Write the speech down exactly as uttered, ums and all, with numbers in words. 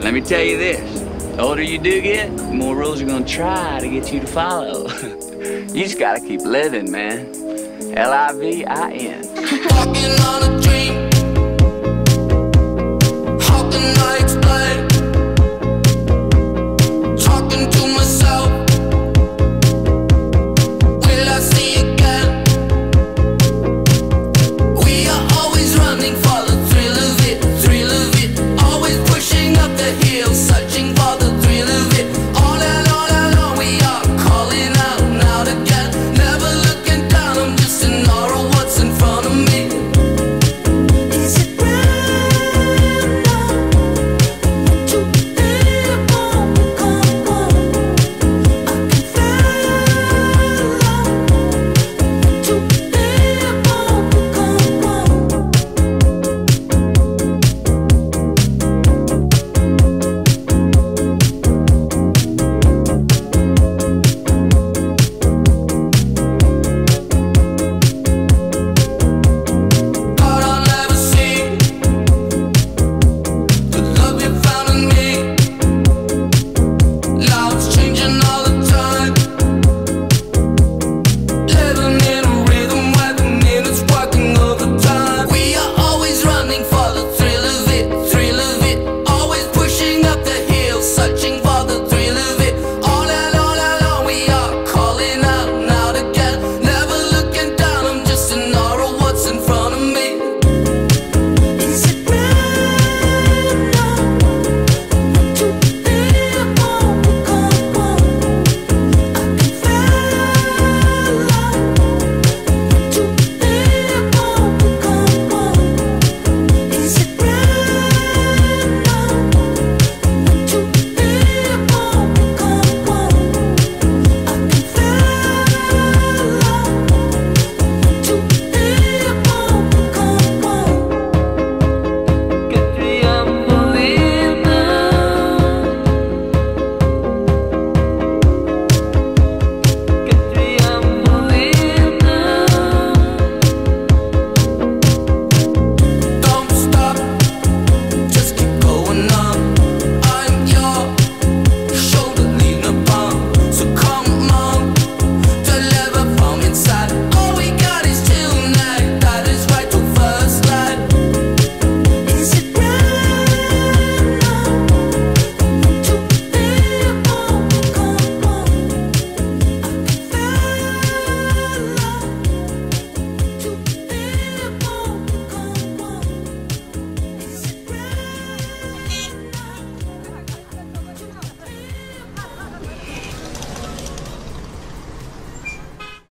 Let me tell you this, the older you do get, the more rules are gonna try to get you to follow. You just gotta keep living, man. L I V I N. Walking on a dream.